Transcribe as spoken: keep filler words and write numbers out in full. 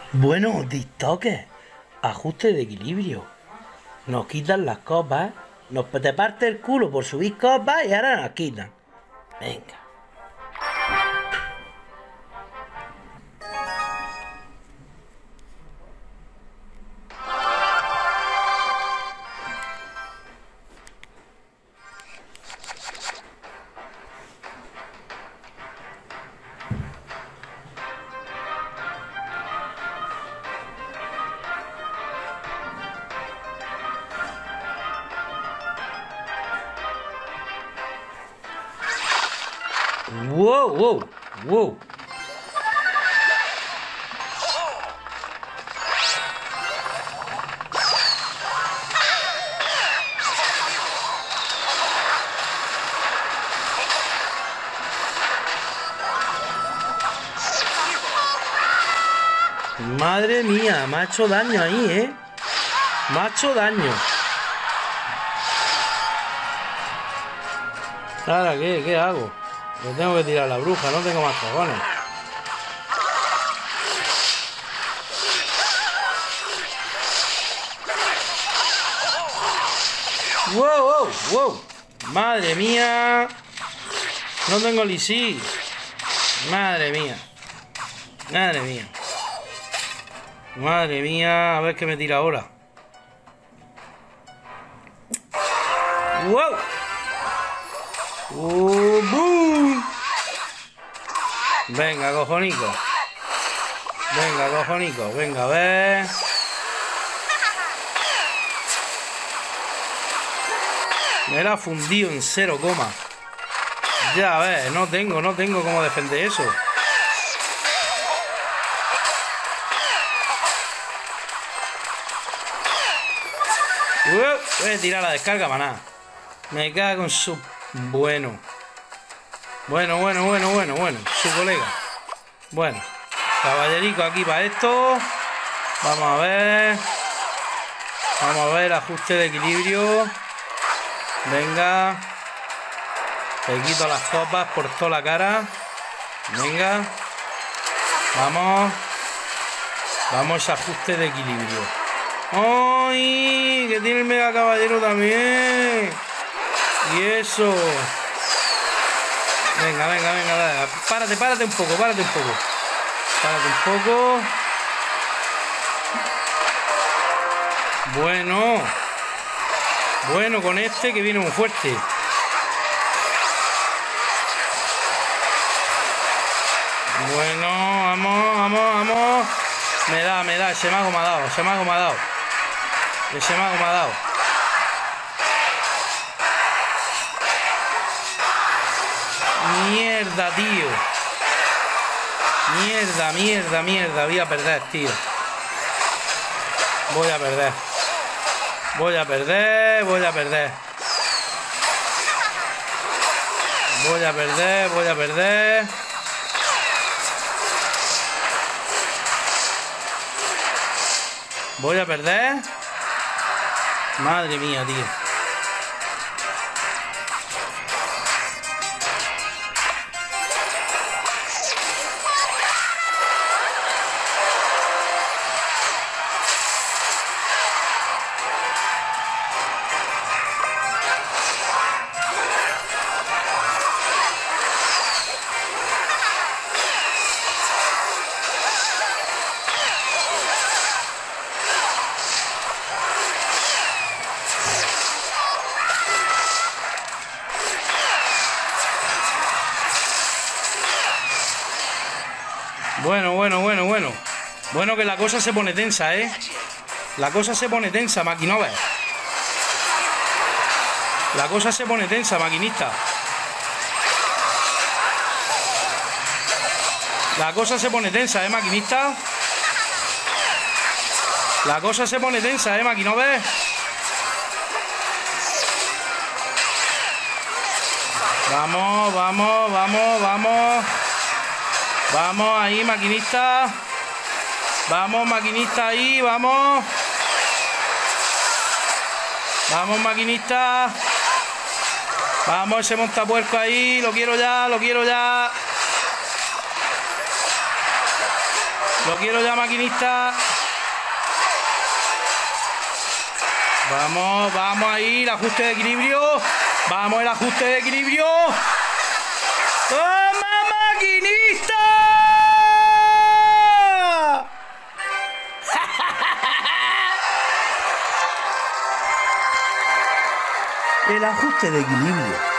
Bueno, TikTokers, ajuste de equilibrio. Nos quitan las copas, nos te parte el culo por subir copas y ahora nos quitan. Venga. Wow, wow, wow. Madre mía, me ha hecho daño ahí, ¿eh? Me ha hecho daño. Ahora, ¿qué? ¿Qué hago? Le tengo que tirar a la bruja, no tengo más cojones. ¡Wow, wow, wow! ¡Madre mía! No tengo lisí. ¡Madre mía! ¡Madre mía! ¡Madre mía! A ver qué me tira ahora. ¡Wow! ¡Uh, boom! Venga, cojonico. Venga, cojonico. Venga, a ver. Me la ha fundido en cero coma. Ya ves, no tengo, no tengo cómo defender eso. Uh, voy a tirar la descarga para nada. Me cago en su... Bueno. Bueno, bueno, bueno, bueno, bueno. Su colega. Bueno. Caballerico aquí para esto. Vamos a ver. Vamos a ver, ajuste de equilibrio. Venga. Te quito las copas por toda la cara. Venga. Vamos. Vamos a ajuste de equilibrio. ¡Ay! Que tiene el mega caballero también. Y eso. Venga, venga, venga, venga. Párate, párate un poco, párate un poco. Párate un poco. Bueno. Bueno, con este que viene muy fuerte. Bueno, vamos, vamos, vamos. Me da, me da. Ese mago me ha dado, ese mago me ha dado. Ese mago me ha dado. Mierda, tío. Mierda, mierda, mierda. Voy a perder, tío. Voy a perder. Voy a perder, voy a perder. Voy a perder, voy a perder. Voy a perder. Madre mía, tío. Bueno, bueno, bueno, bueno. Bueno, que la cosa se pone tensa, ¿eh? La cosa se pone tensa, maquinover. La cosa se pone tensa, maquinista. La cosa se pone tensa, ¿eh, maquinista? La cosa se pone tensa, ¿eh, maquinover? Vamos, vamos, vamos, vamos. Vamos ahí, maquinista. Vamos, maquinista ahí, vamos. Vamos, maquinista. Vamos, ese montapuerco ahí. Lo quiero ya, lo quiero ya. Lo quiero ya, maquinista. Vamos, vamos ahí, el ajuste de equilibrio. Vamos, el ajuste de equilibrio. ¡Toma, maquinista! El ajuste de equilibrio.